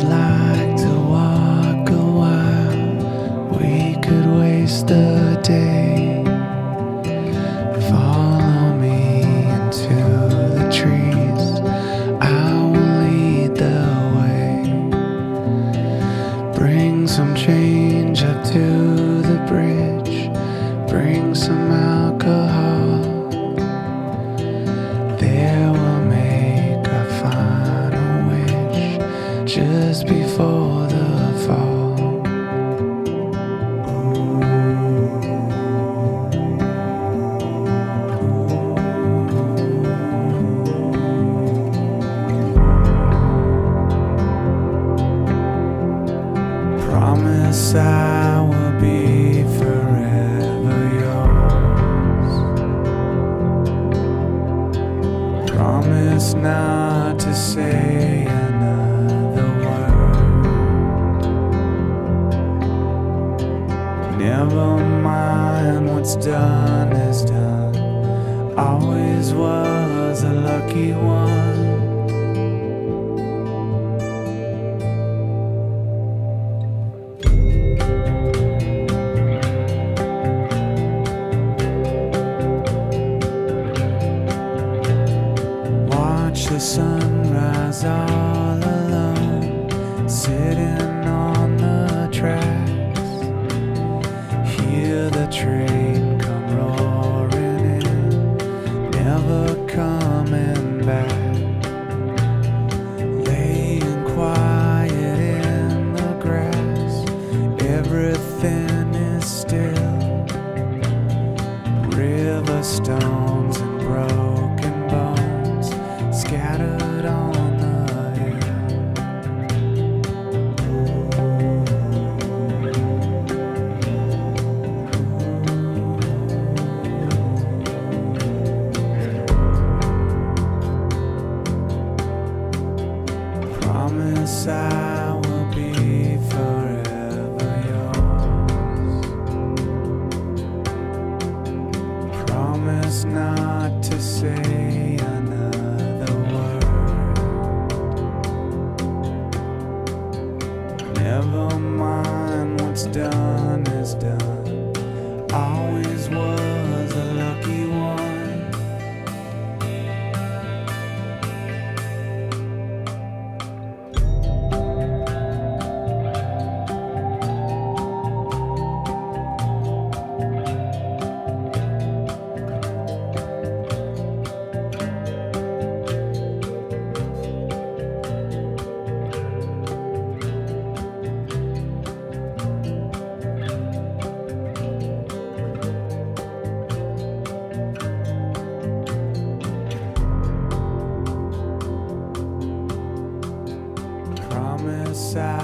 I'd like to walk a while. We could waste the day. Follow me into the trees. I will lead the way. Bring some change up to the bridge. Bring some alcohol. There we'll make our final wish just before the fall. Promise I will be forever yours. Promise not to say another word. Never mind, what's done is done. Always was a lucky one. Watch the sunrise all alone, sitting on the tracks. Hear the train come roaring in, never coming back. Laying quiet in the grass, everything is still. River stones and broken bones scattered on the hill. Promise I will be forever yours. Promise not to say another word. Never mind, what's done is done. Always was a lucky one. Promise I